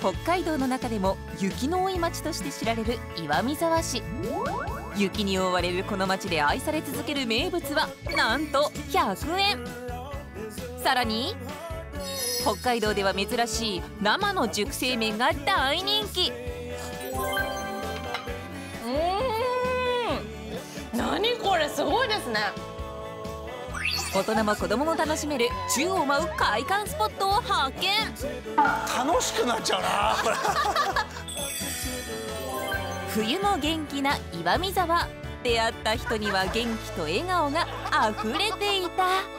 北海道の中でも雪の多い町として知られる岩見沢市。雪に覆われるこの町で愛され続ける名物はなんと100円。さらに北海道では珍しい生の熟成麺が大人気。 何これ、すごいですね。 大人も子供も楽しめる宙を舞う快感スポットを発見。 楽しくなっちゃうなこれ冬も元気な岩見沢。出会った人には元気と笑顔があふれていた。